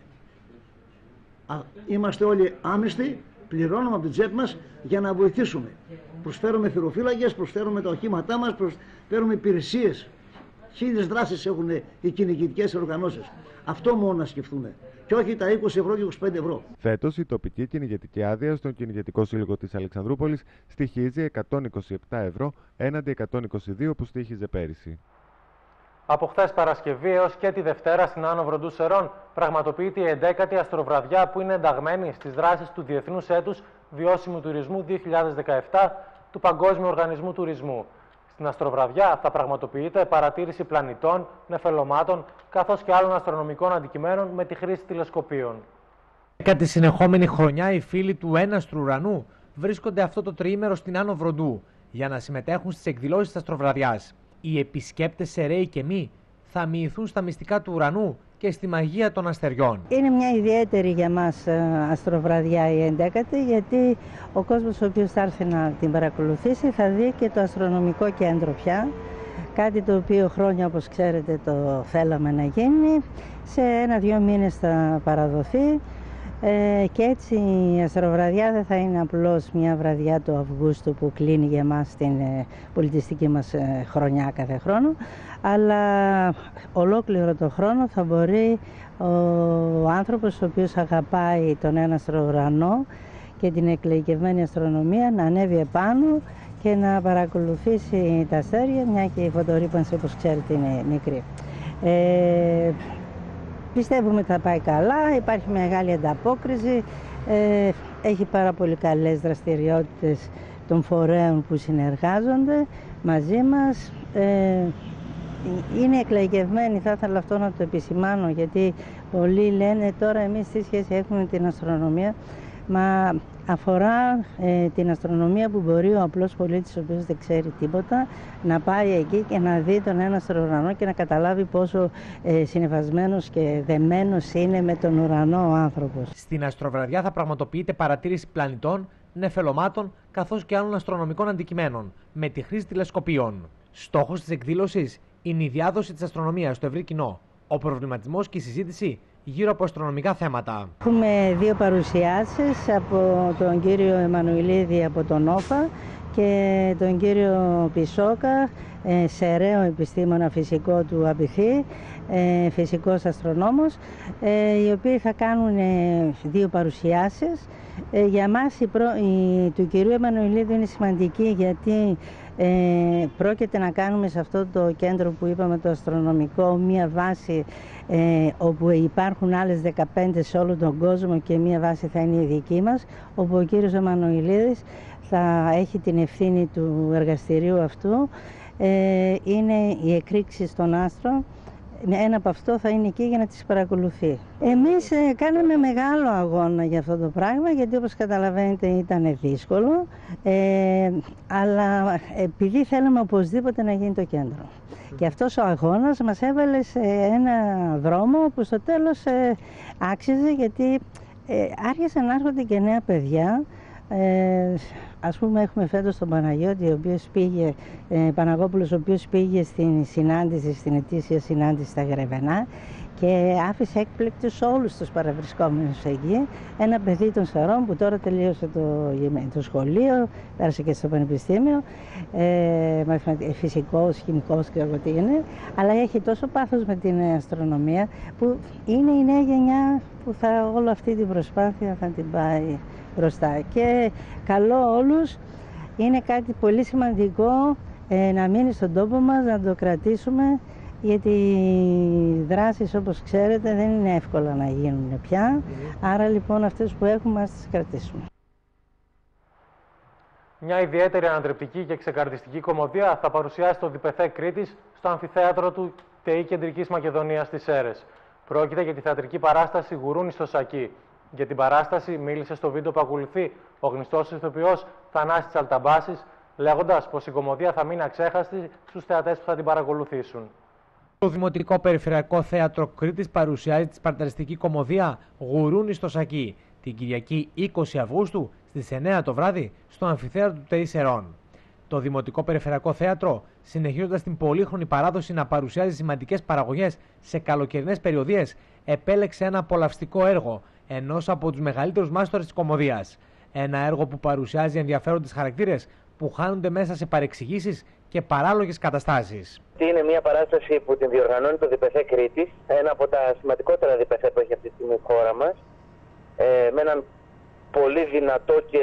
Είμαστε όλοι άμυστοι, πληρώνουμε από την τσέπη μας για να βοηθήσουμε. Προσφέρουμε θυροφύλακες, προσφέρουμε τα οχήματά μας, προσφέρουμε υπηρεσίες. 1000 δράσεις έχουν οι κυνηγητικές οργανώσεις. Αυτό μόνο να σκεφτούμε. Και όχι τα 20 ευρώ και 25 ευρώ. Φέτος η τοπική κυνηγετική άδεια στον Κυνηγετικό Σύλλογο της Αλεξανδρούπολης στοιχίζει 127 ευρώ έναντι 122 που στοίχιζε πέρυσι. Από χθες Παρασκευή έως και τη Δευτέρα στην Άνω Βροντού Σερών πραγματοποιείται η 11η αστροβραδιά που είναι ενταγμένη στις δράσεις του Διεθνούς Έτους Βιώσιμου Τουρισμού 2017 του Παγκόσμιου Οργανισμού Τουρισμού. Στην αστροβραδιά θα πραγματοποιείται παρατήρηση πλανητών, νεφελωμάτων καθώς και άλλων αστρονομικών αντικειμένων με τη χρήση τηλεσκοπίων. Κατά τη συνεχόμενη χρονιά οι φίλοι του έναστρου ουρανού βρίσκονται αυτό το τριήμερο στην Άνω Βροντού για να συμμετέχουν στις εκδηλώσεις της αστροβραδιάς. Οι επισκέπτες σεραίοι και μη θα μοιηθούν στα μυστικά του ουρανού και στη μαγεία των αστεριών. Είναι μια ιδιαίτερη για μας αστροβραδιά η 11η, γιατί ο κόσμος ο οποίος θα έρθει να την παρακολουθήσει θα δει και το αστρονομικό κέντρο πια, κάτι το οποίο χρόνια όπως ξέρετε το θέλαμε να γίνει. Σε 1-2 μήνες θα παραδοθεί και έτσι η αστροβραδιά δεν θα είναι απλώς μια βραδιά του Αυγούστου που κλείνει για μας την πολιτιστική μας χρονιά κάθε χρόνο, αλλά ολόκληρο το χρόνο θα μπορεί ο άνθρωπος ο οποίος αγαπάει τον έναστρο ουρανό και την εκλαϊκευμένη αστρονομία να ανέβει επάνω και να παρακολουθήσει τα αστέρια, μια και η φωτορύπανση όπως ξέρετε είναι μικρή. Πιστεύουμε ότι θα πάει καλά, υπάρχει μεγάλη ανταπόκριση, έχει πάρα πολύ καλές δραστηριότητες των φορέων που συνεργάζονται μαζί μας. Είναι εκλαϊκευμένη, θα ήθελα αυτό να το επισημάνω, γιατί πολλοί λένε τώρα εμείς τι σχέση έχουμε με την αστρονομία, μα αφορά την αστρονομία που μπορεί ο απλός πολίτης ο οποίος δεν ξέρει τίποτα να πάει εκεί και να δει τον έναστρο ουρανό και να καταλάβει πόσο συνεφασμένος και δεμένος είναι με τον ουρανό ο άνθρωπος. Στην αστροβραδιά θα πραγματοποιείται παρατήρηση πλανητών, νεφελωμάτων καθώς και άλλων αστρονομικών αντικειμένων με τη χρήση τηλεσκοπίων. Στόχος της εκδήλωσης είναι η διάδοση της αστρονομίας στο ευρύ κοινό, ο προβληματισμός και η συζήτηση γύρω από αστρονομικά θέματα. Έχουμε 2 παρουσιάσεις από τον κύριο Εμμανουηλίδη από τον ΟΦΑ και τον κύριο Πισόκα, σεραίο επιστήμονα φυσικό του Απιθή, φυσικός αστρονόμος, οι οποίοι θα κάνουν 2 παρουσιάσεις. Για μας η του κυρίου Εμμανουηλίδη είναι σημαντική, γιατί πρόκειται να κάνουμε σε αυτό το κέντρο που είπαμε το αστρονομικό μία βάση όπου υπάρχουν άλλες 15 σε όλο τον κόσμο και μία βάση θα είναι η δική μας, όπου ο κύριος Εμμανουηλίδης θα έχει την ευθύνη του εργαστηρίου αυτού είναι οι εκρήξεις των άστρων. Ένα από αυτό θα είναι εκεί για να τις παρακολουθεί. Εμείς κάναμε μεγάλο αγώνα για αυτό το πράγμα, γιατί όπως καταλαβαίνετε ήταν δύσκολο, αλλά επειδή θέλαμε οπωσδήποτε να γίνει το κέντρο. Και αυτός ο αγώνας μας έβαλε σε ένα δρόμο που στο τέλος άξιζε, γιατί άρχισαν να έρχονται και νέα παιδιά. Ας πούμε έχουμε φέτος τον Παναγιώτη, ο οποίος πήγε, Παναγόπουλος, ο οποίος πήγε στην συνάντηση, στην ετήσια συνάντηση στα Γρεβενά και άφησε έκπληκτους όλους τους παραβρισκόμενους εκεί. Ένα παιδί των Σαρών που τώρα τελείωσε το σχολείο, πέρασε και στο πανεπιστήμιο, φυσικός, χημικός και εγώ τι είναι, αλλά έχει τόσο πάθος με την αστρονομία που είναι η νέα γενιά που όλη αυτή την προσπάθεια θα την πάει μπροστά. Και καλό όλους, είναι κάτι πολύ σημαντικό να μείνει στον τόπο μας, να το κρατήσουμε, γιατί οι δράσεις, όπως ξέρετε, δεν είναι εύκολα να γίνουν πια. Άρα λοιπόν αυτές που έχουμε ας τις κρατήσουμε. Μια ιδιαίτερη ανατρεπτική και ξεκαρδιστική κωμωδία θα παρουσιάσει το ΔΠΘ Κρήτης στο αμφιθέατρο του ΤΕΙ Κεντρικής Μακεδονίας στις Σέρρες. Πρόκειται για τη θεατρική παράσταση «Γουρούνι στο Σακί». Για την παράσταση μίλησε στο βίντεο που ακολουθεί ο γνωστός ηθοποιός Θανάσης Τσαλταμπάσης, λέγοντας πως η κωμωδία θα μείνει αξέχαστη στους θεατές που θα την παρακολουθήσουν. Το Δημοτικό Περιφερειακό Θέατρο Κρήτης παρουσιάζει τη σπαρταριστική κωμωδία «Γουρούνι στο Σακί» την Κυριακή 20 Αυγούστου στις 9 το βράδυ στο αμφιθέατρο του ΤΕΙ Σερών. Το Δημοτικό Περιφερειακό Θέατρο, συνεχίζοντας την πολύχρονη παράδοση να παρουσιάζει σημαντικές παραγωγές σε καλοκαιρινές περιοδίες, επέλεξε ένα απολαυστικό έργο ενός από τους μεγαλύτερους μάστορες της κωμωδίας. Ένα έργο που παρουσιάζει ενδιαφέροντες χαρακτήρες που χάνονται μέσα σε παρεξηγήσεις και παράλογες καταστάσεις. Είναι μια παράσταση που την διοργανώνει το ΔΠΘ Κρήτης, ένα από τα σημαντικότερα ΔΠΘ που έχει αυτή τη στιγμή η χώρα μας, με έναν πολύ δυνατό και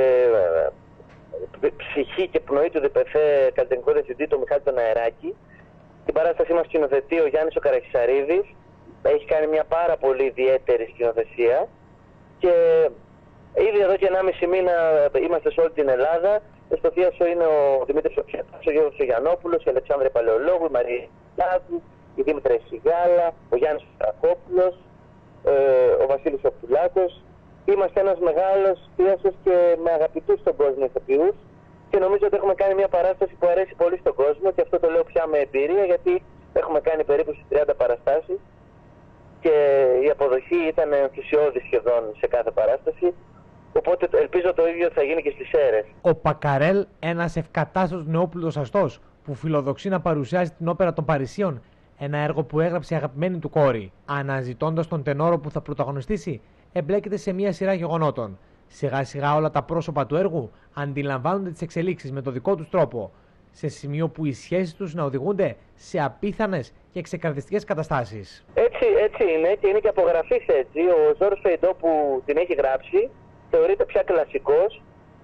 ψυχή και πνοή του ΔΠΘ καλλιτεχνικό διευθυντή, τον Μιχάλη τον Αεράκη. Την παράστασή μας σκηνοθετεί ο Γιάννης ο Καραχισαρίδης, έχει κάνει μια πάρα πολύ ιδιαίτερη σκηνοθεσία και ήδη εδώ και 1,5 μήνα είμαστε σε όλη την Ελλάδα. Στο Θίασο είναι ο Δημήτρης Οψιατάς, ο Γιώργος Γιαννόπουλος, η Αλεξάνδρα Παλαιολόγου, η Μαρία Λάδου, η Δήμητρα Ισηγάλα, ο Γιάννης Φρακόπουλος, ο Βασίλης Οπτουλάκος. Είμαστε ένας μεγάλος Θίασος και με αγαπητούς στον κόσμο ηθοποιούς και νομίζω ότι έχουμε κάνει μια παράσταση που αρέσει πολύ στον κόσμο και αυτό το λέω πια με εμπειρία, γιατί έχουμε κάνει περίπου στις 30 παραστάσεις και η αποδοχή ήταν ενθουσιώδη σχεδόν σε κάθε παράσταση. Οπότε ελπίζω το ίδιο θα γίνει και στις Σέρρες. Ο Πακαρέλ, ένας ευκατάστατος νεόπλουτος αστός που φιλοδοξεί να παρουσιάζει την όπερα των Παρισίων, ένα έργο που έγραψε η αγαπημένη του κόρη. Αναζητώντας τον τενόρο που θα πρωταγωνιστήσει, εμπλέκεται σε μια σειρά γεγονότων. Σιγά σιγά όλα τα πρόσωπα του έργου αντιλαμβάνονται τις εξελίξεις με το δικό τους τρόπο, σε σημείο που οι σχέσεις τους να οδηγούνται σε απίθανες και ξεκαρδιστικές καταστάσεις. Έτσι είναι και είναι και απογραφής έτσι. Ο Ζόρος Φεϊντό που την έχει γράψει θεωρείται πια κλασικός,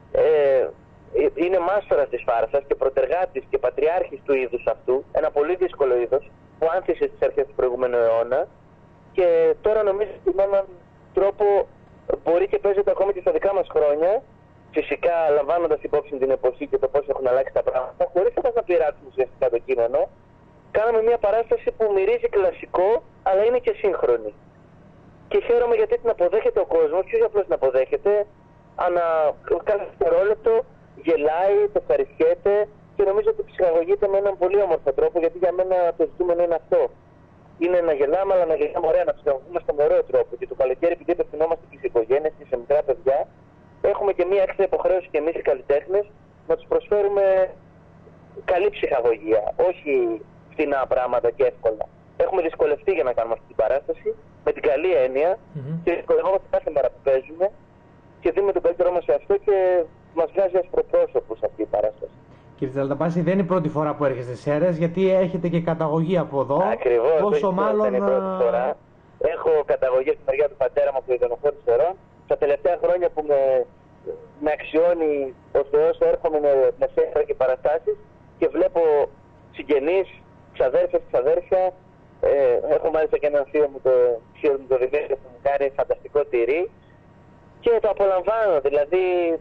είναι μάστορας της φάρσας και προτεργάτης και πατριάρχης του είδους αυτού, ένα πολύ δύσκολο είδος που άνθησε στις αρχές του προηγούμενου αιώνα και τώρα νομίζω ότι με έναν τρόπο μπορεί και παίζεται ακόμη και στα δικά μας χρόνια, φυσικά λαμβάνοντας υπόψη την εποχή και το πώς έχουν αλλάξει τα πράγματα, χωρίς να πειράξουμε ουσιαστικά το κείμενο. Κάναμε μια παράσταση που μυρίζει κλασικό, αλλά είναι και σύγχρονη. Και χαίρομαι γιατί την αποδέχεται ο κόσμος, και όχι απλώς την αποδέχεται, ανά κάθε δευτερόλεπτο γελάει, το ευχαριστιέται και νομίζω ότι ψυχαγωγείται με έναν πολύ όμορφο τρόπο, γιατί για μένα το ζητούμενο είναι αυτό. Είναι να γελάμε, αλλά να γελάμε ωραία, να ψυχαγωγούμαστε με ωραίο τρόπο. Και το καλοκαίρι, επειδή απευθυνόμαστε στις οικογένειες και σε μικρά παιδιά, έχουμε και μια έξτρα υποχρέωση και εμείς οι καλλιτέχνες να τους προσφέρουμε καλή ψυχαγωγία, όχι φθηνά πράγματα και εύκολα. Έχουμε δυσκολευτεί για να κάνουμε αυτή την παράσταση, με την καλή έννοια, και δυσκολευόμαστε κάθε μέρα που παίζουμε και δίνουμε τον καλύτερό μας σε αυτό και μας βγάζει ασπροπρόσωπους αυτή η παράσταση. Κύριε Τσαλταμπάση, δεν είναι η πρώτη φορά που έρχεστε σε Σέρρες, γιατί έχετε και καταγωγή από εδώ. Ακριβώς, πόσο μάλλον είναι η πρώτη φορά. Έχω καταγωγή στη μεριά του πατέρα μου από το Ιδενοφόρο της Σερών. Τα τελευταία χρόνια που με αξιώνει ο Θεός, έρχομαι με σέντρα και παραστάσεις και βλέπω συγγενείς, ξαδέρφες, ξαδέρφια. Έχω μάλιστα και έναν θείο μου, το Δημήτρη, που μου κάνει φανταστικό τυρί και το απολαμβάνω. Δηλαδή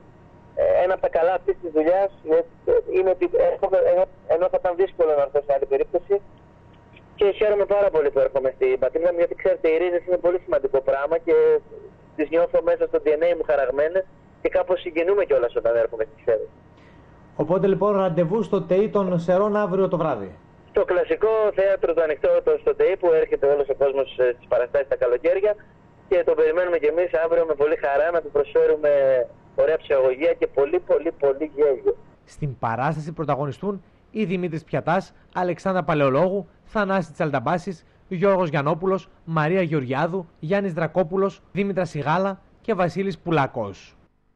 ένα από τα καλά αυτής της δουλειάς είναι ότι ενώ θα ήταν δύσκολο να έρθω σε άλλη περίπτωση, και χαίρομαι πάρα πολύ που έρχομαι στην πατρίδα μου, γιατί ξέρετε οι ρίζες είναι πολύ σημαντικό πράγμα και τις νιώθω μέσα στο DNA μου χαραγμένες και κάπως συγκινούμε κιόλας όταν έρχομαι στις Σέρρες. Οπότε λοιπόν ραντεβού στο ΤΕΙ των Σερών αύριο το βράδυ. Στο κλασικό θέατρο το ανοιχτό στο ΤΕΙ που έρχεται όλος ο κόσμος στις παραστάσεις τα καλοκαίρια και το περιμένουμε κι εμείς αύριο με πολύ χαρά να του προσφέρουμε ωραία ψυχαγωγία και πολύ γέλιο. Στην παράσταση πρωταγωνιστούν η Δημήτρης Πιατάς, Αλεξάνδρα Παλαιολόγου, Θανάση Τσαλταμπάσης, Γιώργος Γιαννόπουλος, Μαρία Γεωργιάδου, Γιάννης Δρακόπουλος, Δήμητρα Σιγάλα και Βασίλης Πουλάκος.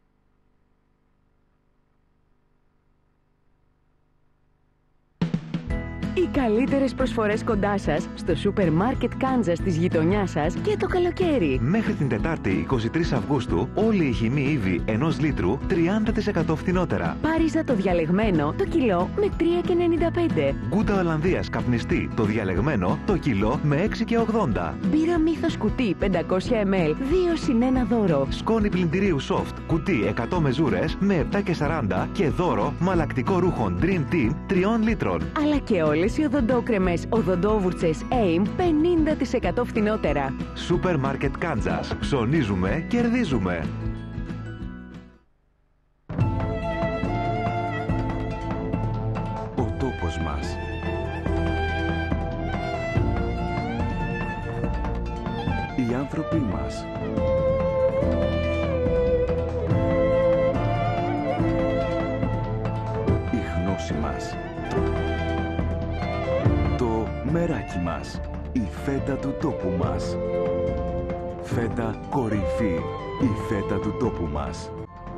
Οι καλύτερες προσφορές κοντά σας στο σούπερ μάρκετ Κάνζας της γειτονιάς σας και το καλοκαίρι. Μέχρι την Τετάρτη 23 Αυγούστου όλοι οι χυμοί Ήβη 1 λίτρου 30% φθηνότερα. Πάριζα το διαλεγμένο το κιλό με 3,95. Γκούτα Ολλανδίας καπνιστή το διαλεγμένο το κιλό με 6,80. Μπύρα Μύθος κουτί 500 ml 2 συν 1 δώρο. Σκόνη πλυντηρίου soft κουτί 100 μεζούρες με 7,40 και δώρο μαλακτικό ρούχων Dream Team 3 λίτρων. Αλλά και όλες οι οδοντόκρεμες οδοντόβουρτσες AIM 50% φθηνότερα. Σούπερ μάρκετ Κάνζας. Ψωνίζουμε, κερδίζουμε. Ο τόπος μας. Οι άνθρωποι μας. Η γνώση μας. Το μεράκι μας. Η φέτα του τόπου μας. Φέτα κορυφή. Η φέτα του τόπου μας.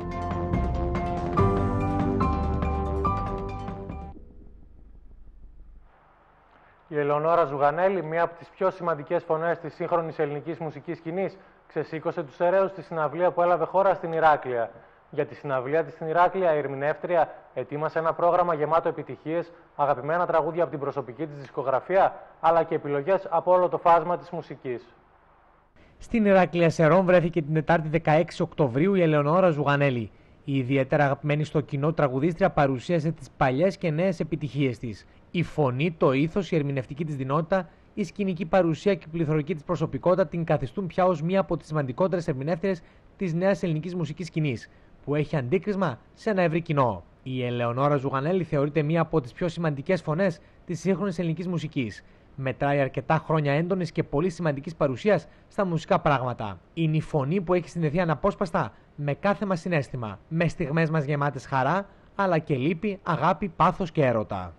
Η Ελεονόρα Ζουγανέλη, μία από τις πιο σημαντικές φωνές της σύγχρονης ελληνικής μουσικής σκηνής, ξεσήκωσε τους Σεραίους στη συναυλία που έλαβε χώρα στην Ηράκλεια. Για τη συναυλία της στην Ηράκλεια, η ερμηνεύτρια ετοίμασε ένα πρόγραμμα γεμάτο επιτυχίες, αγαπημένα τραγούδια από την προσωπική της δισκογραφία, αλλά και επιλογές από όλο το φάσμα της μουσικής. Στην Ηράκλεια Σερών βρέθηκε την Τετάρτη 16 Οκτωβρίου η Ελεονόρα Ζουγανέλη. Η ιδιαίτερα αγαπημένη στο κοινό τραγουδίστρια παρουσίασε τις παλιές και νέες επιτυχίες της. Η φωνή, το ήθος, η ερμηνευτική της δυνότητα, η σκηνική παρουσία και η πληθωρική της προσωπικότητα την καθιστούν πια ως μία από τις σημαντικότερες ερμηνεύτριες της νέας ελληνικής μουσικής σκηνής, που έχει αντίκρισμα σε ένα ευρύ κοινό. Η Ελεονόρα Ζουγανέλη θεωρείται μία από τις πιο σημαντικές φωνές της σύγχρονης ελληνικής μουσικής. Μετράει αρκετά χρόνια έντονης και πολύ σημαντικής παρουσίας στα μουσικά πράγματα. Είναι η φωνή που έχει συνδεθεί αναπόσπαστα με κάθε μας συναίσθημα, με στιγμές μας γεμάτες χαρά, αλλά και λύπη, αγάπη, πάθος και έρωτα.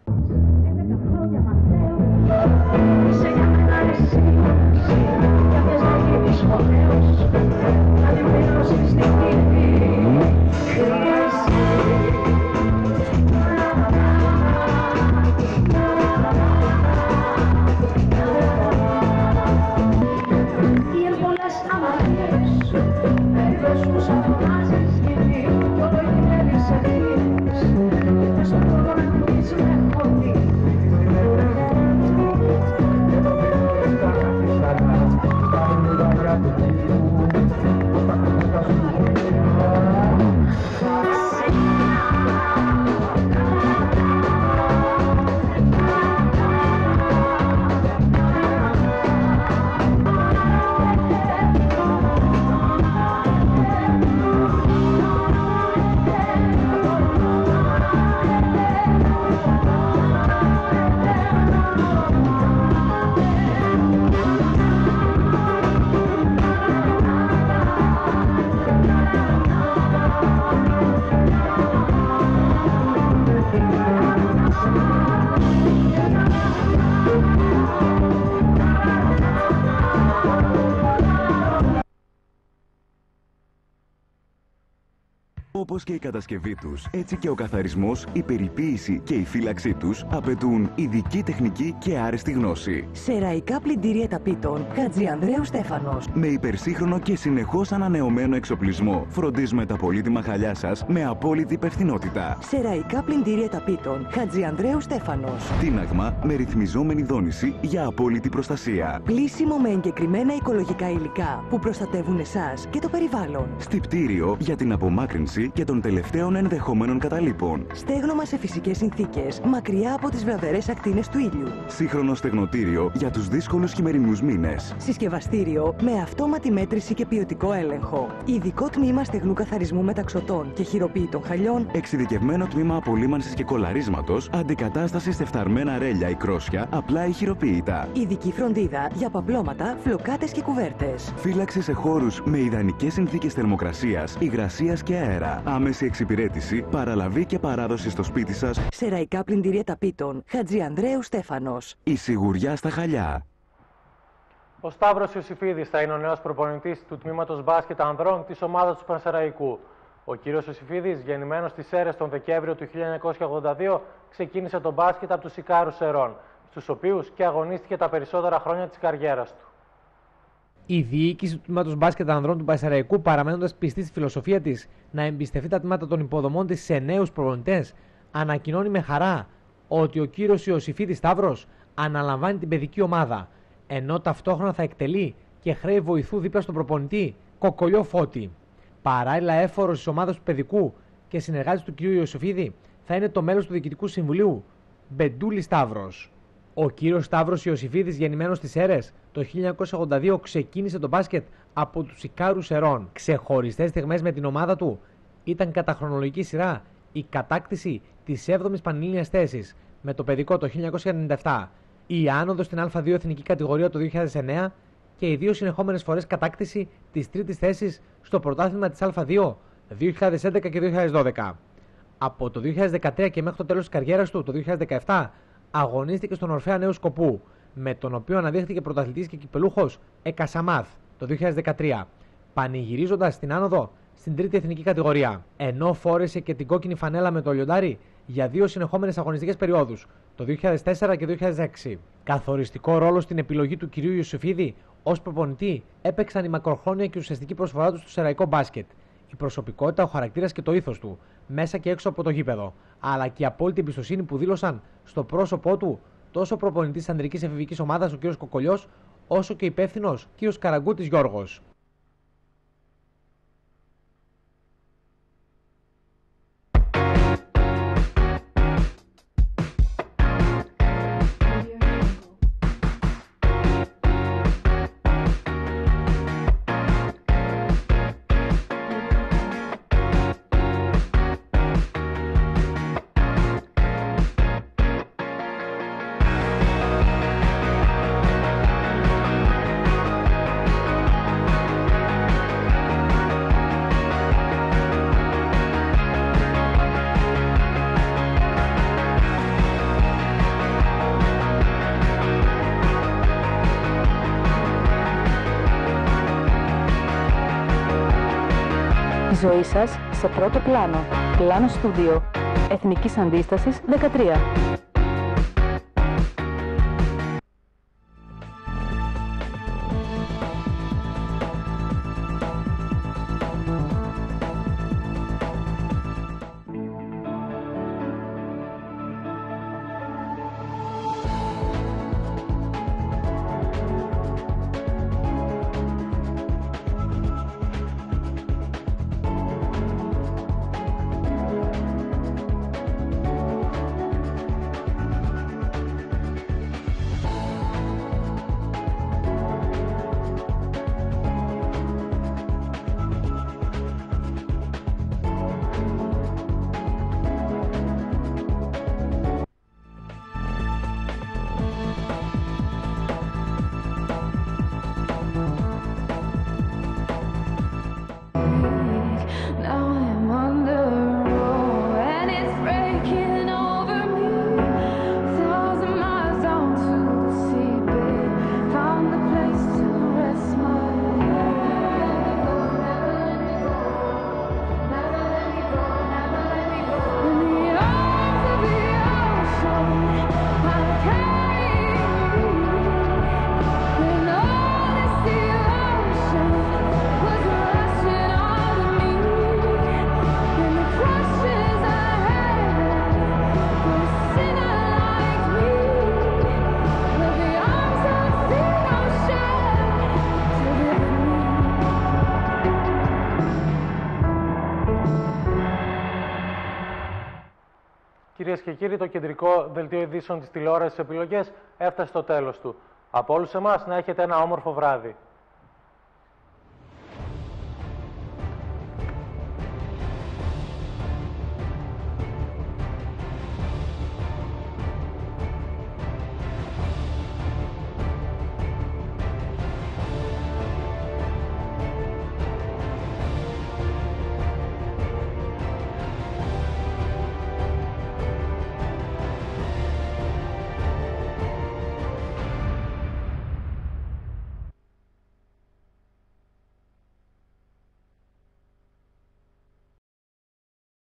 Όπως και η κατασκευή τους, έτσι και ο καθαρισμός, η περιποίηση και η φύλαξή τους απαιτούν ειδική τεχνική και άρεστη γνώση. Σεραϊκά πλυντήρια ταπίτων Χατζιανδρέου Στέφανος. Με υπερσύγχρονο και συνεχώς ανανεωμένο εξοπλισμό, φροντίζουμε τα πολύτιμα χαλιά σας με απόλυτη υπευθυνότητα. Σεραϊκά πλυντήρια ταπίτων Χατζιανδρέου Στέφανος. Τίναγμα με ρυθμιζόμενη δόνηση για απόλυτη προστασία. Πλύσιμο με εγκεκριμένα οικολογικά υλικά που προστατεύουν εσάς και το περιβάλλον. Στυπτήριο για την απομάκρυνση και των τελευταίων ενδεχομένων καταλήπων. Στέγνομα σε φυσικές συνθήκες, μακριά από τις βραδερές ακτίνες του ήλιου. Σύγχρονο στεγνοτήριο για τους δύσκολους χειμερινούς μήνες. Συσκευαστήριο με αυτόματη μέτρηση και ποιοτικό έλεγχο. Ειδικό τμήμα στεγνού καθαρισμού μεταξωτών και χειροποίητων χαλιών. Εξειδικευμένο τμήμα απολύμανσης και κολαρίσματος, αντικατάσταση σε φθαρμένα ρέλια ή κρόσια, απλά ή χειροποίητα. Ειδική φροντίδα για παπλώματα, φλοκάτες και κουβέρτες. Φύλαξη σε χώρους με ιδανικές συνθήκες θερμοκρασίας, υγρασίας και αέρα. Άμεση εξυπηρέτηση, παραλαβή και παράδοση στο σπίτι σας. Σεραϊκά πλυντήρια ταπίτων. Χατζιανδρέου Στέφανος. Η σιγουριά στα Χαλιά. Ο Σταύρος Ιωσήφιδης θα είναι ο νέος προπονητής του τμήματος μπάσκετ ανδρών της ομάδας του Πανσεραϊκού. Ο κύριος Ιωσήφιδης, γεννημένος στις Σέρρες τον Δεκέμβριο του 1982, ξεκίνησε τον μπάσκετ από τους Ικάρους Σερών, στους οποίους και αγωνίστηκε τα περισσότερα χρόνια της καριέρας του. Η διοίκηση του τμήματος μπάσκετ ανδρών του Πανσεραϊκού, παραμένοντας πιστή στη φιλοσοφία της να εμπιστευτεί τα τμήματα των υποδομών της σε νέους προπονητές, ανακοινώνει με χαρά ότι ο κύριος Ιωσήφιδης Σταύρος αναλαμβάνει την παιδική ομάδα, ενώ ταυτόχρονα θα εκτελεί και χρέη βοηθού δίπλα στον προπονητή Κοκολιό Φώτη. Παράλληλα, έφορος της ομάδας του παιδικού και συνεργάτης του κ. Ιωσήφιδη θα είναι το μέλος του Διοικητικού Συμβουλίου Μπεντούλη Σταύρος. Ο κύριος Σταύρος Ιωσήφιδης, γεννημένος στις Σέρρες το 1982, ξεκίνησε το μπάσκετ από τους Ικάρους Σερών. Ξεχωριστές στιγμές με την ομάδα του ήταν κατά χρονολογική σειρά η κατάκτηση της 7ης πανελλήνιας θέσης με το παιδικό το 1997, η άνοδος στην Α2 εθνική κατηγορία το 2009 και οι δύο συνεχόμενες φορές κατάκτηση της 3ης θέσης στο πρωτάθλημα της Α2 2011 και 2012. Από το 2013 και μέχρι το τέλος της καριέρας του, το 2017, αγωνίστηκε στον Ορφέα Νέου Σκοπού, με τον οποίο αναδείχθηκε πρωταθλητής και κυπελούχος Εκασαμάθ το 2013, πανηγυρίζοντας την άνοδο στην 3η εθνική κατηγορία, ενώ φόρεσε και την κόκκινη φανέλα με το λιοντάρι για δύο συνεχόμενες αγωνιστικές περιόδους, το 2004 και 2006. Καθοριστικό ρόλο στην επιλογή του κυρίου Ιωσήφιδη ως προπονητή έπαιξαν η μακροχρόνια και ουσιαστική προσφορά του στο σεραϊκό μπάσκετ, η προσωπικότητα, ο χαρακτήρας και το ήθος του, μέσα και έξω από το γήπεδο, αλλά και η απόλυτη εμπιστοσύνη που δήλωσαν στο πρόσωπό του τόσο ο προπονητής της ανδρικής εφηβικής ομάδας, ο κ. Κοκολιός, όσο και ο υπεύθυνος κ. Καραγκούτης Γιώργος. Η ζωή σας σε πρώτο πλάνο. Πλάνο Στούντιο. Εθνικής Αντίστασης 13. Κυρίες και κύριοι, το κεντρικό δελτίο ειδήσεων της τηλεόρασης Επιλογές έφτασε στο τέλος του. Από όλους εμάς να έχετε ένα όμορφο βράδυ.